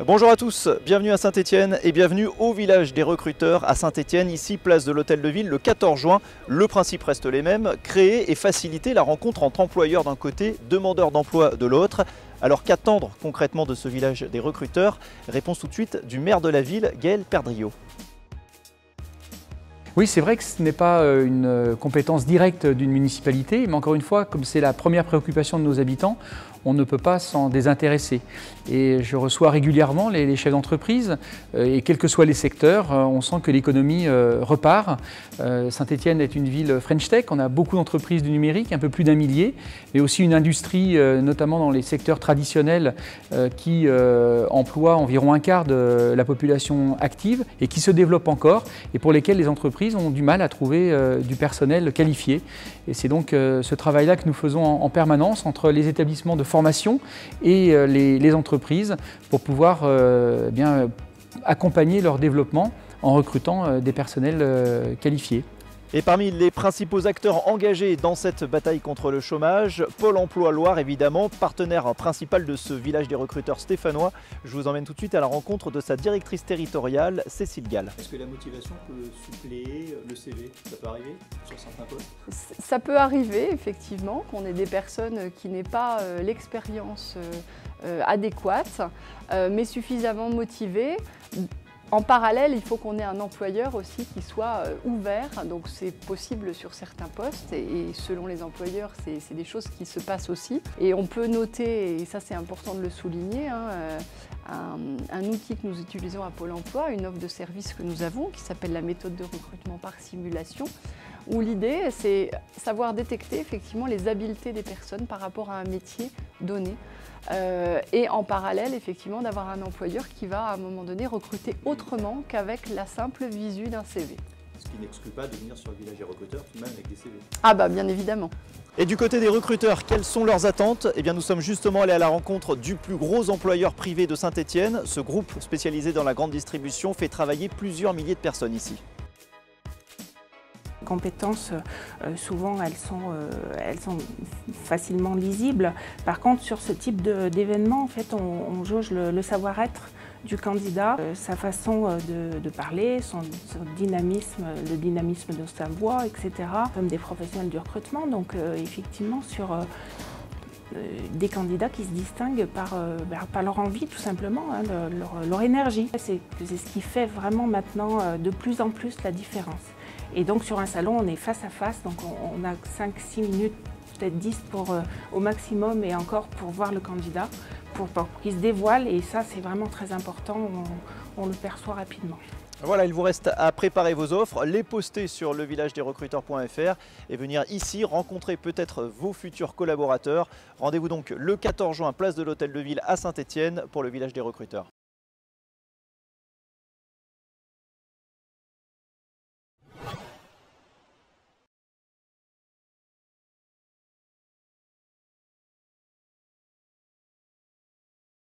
Bonjour à tous, bienvenue à Saint-Étienne et bienvenue au village des recruteurs à Saint-Étienne, ici place de l'Hôtel de Ville le 14 juin. Le principe reste les mêmes, créer et faciliter la rencontre entre employeurs d'un côté, demandeurs d'emploi de l'autre. Alors qu'attendre concrètement de ce village des recruteurs? Réponse tout de suite du maire de la ville, Gaël Perdriau. Oui, c'est vrai que ce n'est pas une compétence directe d'une municipalité, mais encore une fois, comme c'est la première préoccupation de nos habitants, on ne peut pas s'en désintéresser. Et je reçois régulièrement les chefs d'entreprise, et quels que soient les secteurs, on sent que l'économie repart. Saint-Étienne est une ville French Tech, on a beaucoup d'entreprises du numérique, un peu plus d'1 millier, mais aussi une industrie, notamment dans les secteurs traditionnels, qui emploie environ un quart de la population active et qui se développe encore, et pour lesquels les entreprises ont du mal à trouver du personnel qualifié. Et c'est donc ce travail-là que nous faisons en permanence entre les établissements de formation et les entreprises pour pouvoir bien accompagner leur développement en recrutant des personnels qualifiés. Et parmi les principaux acteurs engagés dans cette bataille contre le chômage, Pôle emploi Loire évidemment, partenaire principal de ce village des recruteurs stéphanois. Je vous emmène tout de suite à la rencontre de sa directrice territoriale, Cécile Gall. Est-ce que la motivation peut suppléer le CV? Ça peut arriver sur certains postes? Ça peut arriver effectivement qu'on ait des personnes qui n'aient pas l'expérience adéquate, mais suffisamment motivées. En parallèle, il faut qu'on ait un employeur aussi qui soit ouvert, donc c'est possible sur certains postes et selon les employeurs, c'est des choses qui se passent aussi. Et on peut noter, et ça c'est important de le souligner, un outil que nous utilisons à Pôle emploi, une offre de service que nous avons qui s'appelle la méthode de recrutement par simulation, où l'idée c'est savoir détecter effectivement les habiletés des personnes par rapport à un métier donné. Et en parallèle, effectivement, d'avoir un employeur qui va à un moment donné recruter autrement qu'avec la simple visu d'un CV. Ce qui n'exclut pas de venir sur le village des recruteurs tout de même avec des CV. Ah bah bien évidemment. Et du côté des recruteurs, quelles sont leurs attentes? Eh bien, nous sommes justement allés à la rencontre du plus gros employeur privé de Saint-Étienne. Ce groupe spécialisé dans la grande distribution fait travailler plusieurs milliers de personnes ici. Les compétences, souvent, elles sont facilement lisibles. Par contre, sur ce type d'événement, en fait, on jauge le savoir-être du candidat, sa façon de parler, son dynamisme, le dynamisme de sa voix, etc. Comme des professionnels du recrutement, donc effectivement, sur des candidats qui se distinguent par leur envie, tout simplement, hein, leur énergie. C'est ce qui fait vraiment maintenant de plus en plus la différence. Et donc sur un salon, on est face à face, donc on a 5-6 minutes, peut-être 10 au maximum et encore pour voir le candidat, pour qu'il se dévoile, et ça c'est vraiment très important, on le perçoit rapidement. Voilà, il vous reste à préparer vos offres, les poster sur levillagesdesrecruteurs.fr et venir ici rencontrer peut-être vos futurs collaborateurs. Rendez-vous donc le 14 juin, place de l'Hôtel de Ville à Saint-Étienne pour le village des recruteurs.